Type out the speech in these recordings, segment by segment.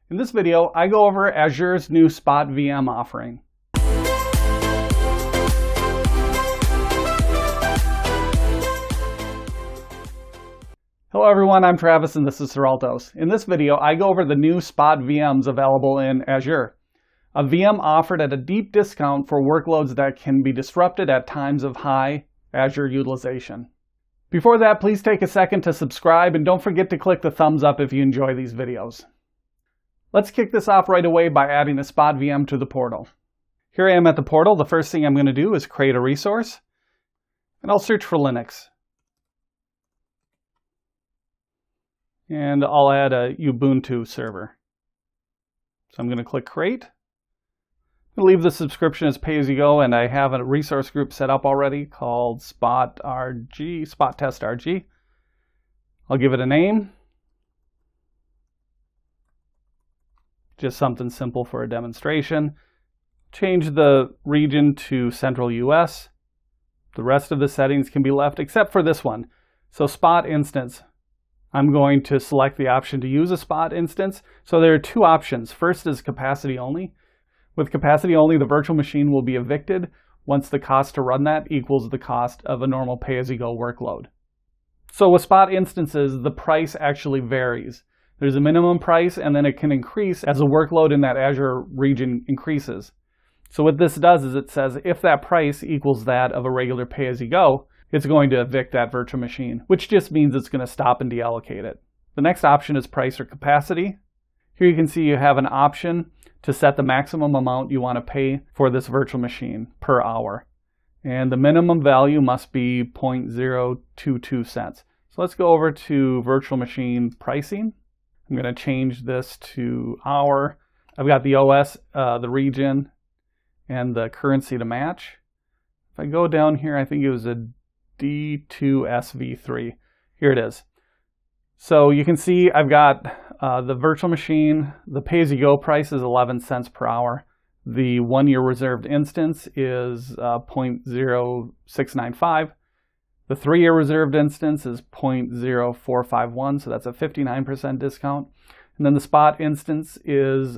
In this video, I go over Azure's new Spot VM offering. Hello everyone, I'm Travis and this is Seraltos. In this video, I go over the new Spot VMs available in Azure. A VM offered at a deep discount for workloads that can be disrupted at times of high Azure utilization. Before that, please take a second to subscribe and don't forget to click the thumbs up if you enjoy these videos. Let's kick this off right away by adding a Spot VM to the portal. Here I am at the portal. The first thing I'm going to do is create a resource, and I'll search for Linux. And I'll add a Ubuntu server. So I'm going to click Create. I'm going to leave the subscription as pay-as-you-go, and I have a resource group set up already called Spot Test RG. I'll give it a name. Just something simple for a demonstration. Change the region to Central US. The rest of the settings can be left except for this one. So Spot Instance. I'm going to select the option to use a Spot instance. So there are two options. First is capacity only. With capacity only, the virtual machine will be evicted once the cost to run that equals the cost of a normal pay-as-you-go workload. So with Spot instances, the price actually varies. There's a minimum price and then it can increase as the workload in that Azure region increases. So what this does is it says if that price equals that of a regular pay-as-you-go, it's going to evict that virtual machine, which just means it's going to stop and deallocate it. The next option is price or capacity. Here you can see you have an option to set the maximum amount you want to pay for this virtual machine per hour. And the minimum value must be 0.022 cents. So let's go over to virtual machine pricing. I'm going to change this to hour. I've got the OS, the region, and the currency to match. If I go down here, I think it was a D2SV3. Here it is. So you can see I've got the virtual machine, the pay-as-you-go price is 11 cents per hour. The 1 year reserved instance is 0.0695. The 3 year reserved instance is 0.0451, so that's a 59% discount. And then the Spot instance is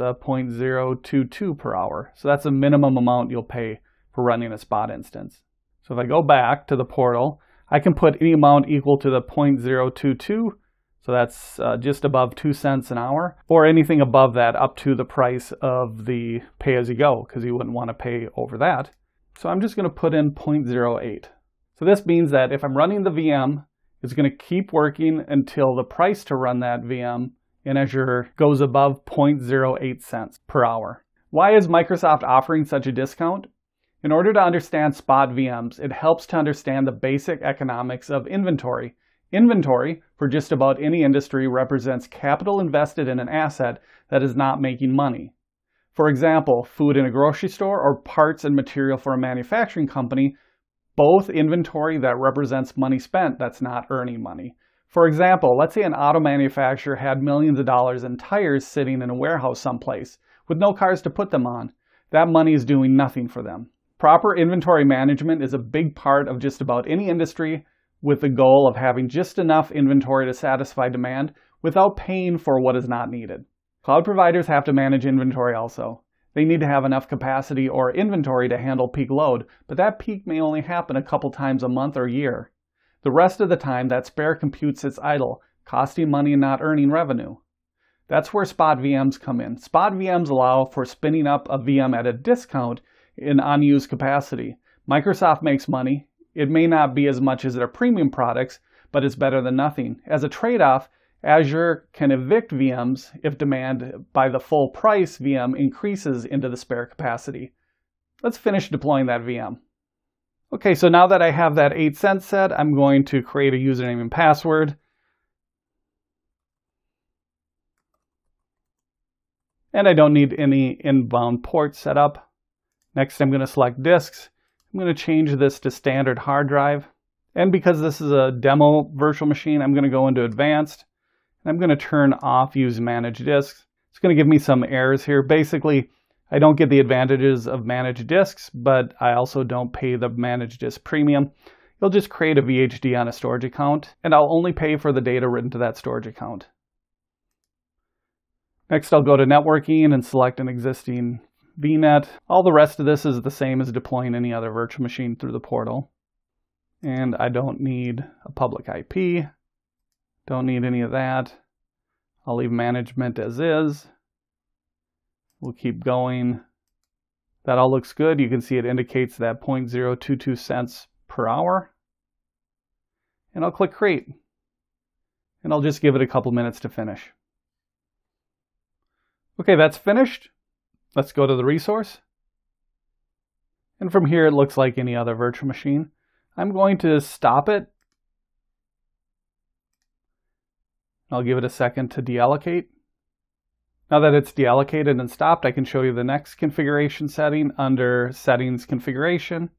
0.022 per hour. So that's a minimum amount you'll pay for running a Spot instance. So if I go back to the portal, I can put any amount equal to the 0.022. So that's just above 2 cents an hour, or anything above that up to the price of the pay-as-you-go, because you wouldn't want to pay over that. So I'm just going to put in 0.08. So this means that if I'm running the VM, it's going to keep working until the price to run that VM in Azure goes above 0.08 cents per hour. Why is Microsoft offering such a discount? In order to understand Spot VMs, it helps to understand the basic economics of inventory. Inventory, for just about any industry, represents capital invested in an asset that is not making money. For example, food in a grocery store or parts and material for a manufacturing company, both inventory that represents money spent that's not earning money. For example, let's say an auto manufacturer had millions of dollars in tires sitting in a warehouse someplace with no cars to put them on. That money is doing nothing for them. Proper inventory management is a big part of just about any industry, with the goal of having just enough inventory to satisfy demand without paying for what is not needed. Cloud providers have to manage inventory also. They need to have enough capacity or inventory to handle peak load, but that peak may only happen a couple times a month or year. The rest of the time, that spare compute sits idle, costing money and not earning revenue. That's where Spot VMs come in. Spot VMs allow for spinning up a VM at a discount in unused capacity. Microsoft makes money. It may not be as much as their premium products, but it's better than nothing. As a trade-off, Azure can evict VMs if demand by the full price VM increases into the spare capacity. Let's finish deploying that VM. Okay, so now that I have that 8 cents set, I'm going to create a username and password. And I don't need any inbound ports set up. Next, I'm going to select disks. I'm going to change this to standard hard drive. And because this is a demo virtual machine, I'm going to go into advanced. And I'm going to turn off use managed disks. It's going to give me some errors here. Basically, I don't get the advantages of managed disks, but I also don't pay the managed disk premium. You'll just create a VHD on a storage account, and I'll only pay for the data written to that storage account. Next, I'll go to networking and select an existing VNet. All the rest of this is the same as deploying any other virtual machine through the portal. And I don't need a public IP. Don't need any of that. I'll leave management as is. We'll keep going. That all looks good. You can see it indicates that 0.022 cents per hour. And I'll click create. And I'll just give it a couple minutes to finish. Okay, that's finished. Let's go to the resource. And from here, it looks like any other virtual machine. I'm going to stop it. I'll give it a second to deallocate. Now that it's deallocated and stopped, I can show you the next configuration setting under Settings Configuration.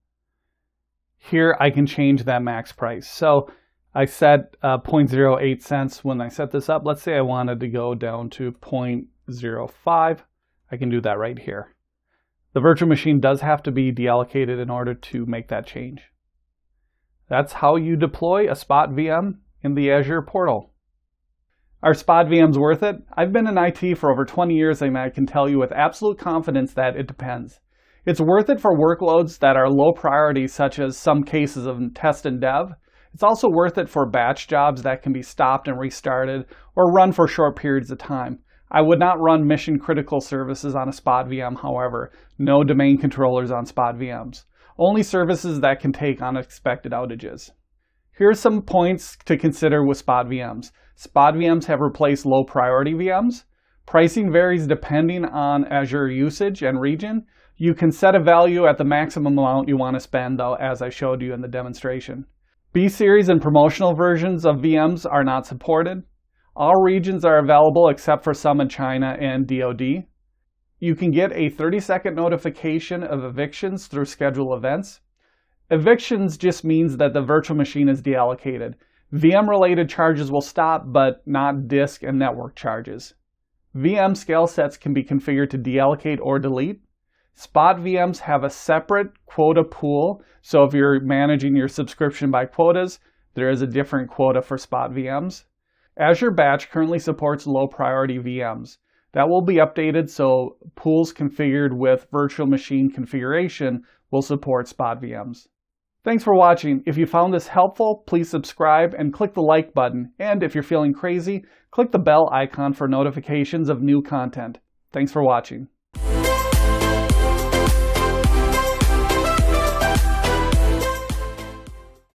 Here I can change that max price. So I set 0.08 cents when I set this up. Let's say I wanted to go down to 0.05. I can do that right here. The virtual machine does have to be deallocated in order to make that change. That's how you deploy a Spot VM in the Azure portal. Are Spot VMs worth it? I've been in IT for over 20 years and I can tell you with absolute confidence that it depends. It's worth it for workloads that are low priority, such as some cases of test and dev. It's also worth it for batch jobs that can be stopped and restarted or run for short periods of time. I would not run mission critical services on a Spot VM, however. No domain controllers on Spot VMs. Only services that can take unexpected outages. Here are some points to consider with Spot VMs. Spot VMs have replaced low priority VMs. Pricing varies depending on Azure usage and region. You can set a value at the maximum amount you want to spend, though, as I showed you in the demonstration. B-series and promotional versions of VMs are not supported. All regions are available except for some in China and DoD. You can get a 30-second notification of evictions through schedule events. Evictions just means that the virtual machine is deallocated. VM-related charges will stop, but not disk and network charges. VM scale sets can be configured to deallocate or delete. Spot VMs have a separate quota pool, so if you're managing your subscription by quotas, there is a different quota for Spot VMs. Azure Batch currently supports low priority VMs. That will be updated, so pools configured with virtual machine configuration will support Spot VMs. Thanks for watching. If you found this helpful, please subscribe and click the like button. And if you're feeling crazy, click the bell icon for notifications of new content. Thanks for watching.